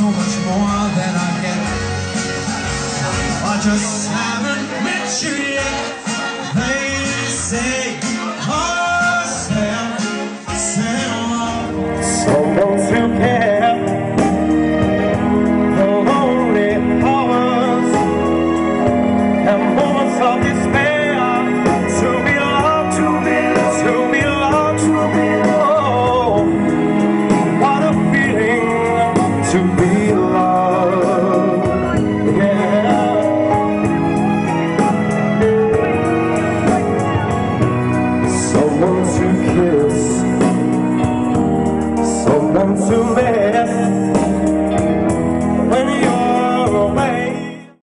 much more than I get. I just haven't met you yet.